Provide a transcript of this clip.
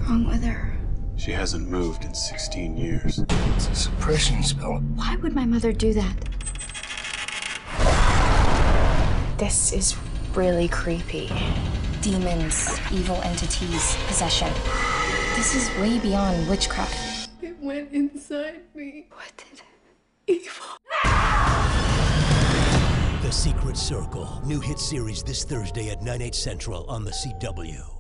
wrong with her? She hasn't moved in 16 years. It's a suppression spell. Why would my mother do that? This is really creepy. Demons, evil entities, possession. This is way beyond witchcraft. It went inside me. What did evil? The Secret Circle. New hit series this Thursday at 9/8 Central on the CW.